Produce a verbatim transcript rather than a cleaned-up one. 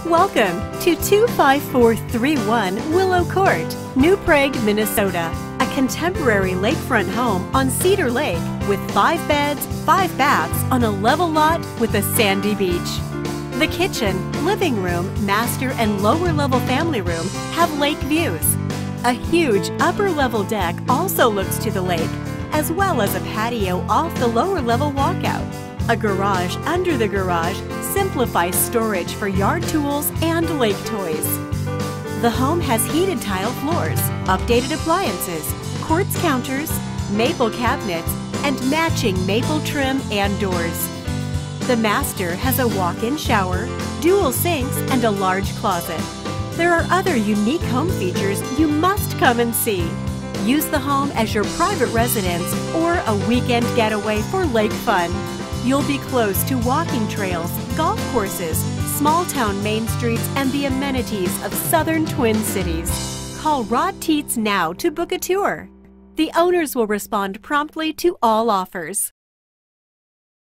Welcome to two five four three one Willow Court, New Prague, Minnesota. A contemporary lakefront home on Cedar Lake with five beds, five baths on a level lot with a sandy beach. The kitchen, living room, master, and lower level family room have lake views. A huge upper level deck also looks to the lake, as well as a patio off the lower level walkout. A garage under the garage simplifies storage for yard tools and lake toys. The home has heated tile floors, updated appliances, quartz counters, maple cabinets, and matching maple trim and doors. The master has a walk-in shower, dual sinks, and a large closet. There are other unique home features you must come and see. Use the home as your private residence or a weekend getaway for lake fun. You'll be close to walking trails, golf courses, small-town main streets, and the amenities of southern Twin Cities. Call Rod Teets now to book a tour. The owners will respond promptly to all offers.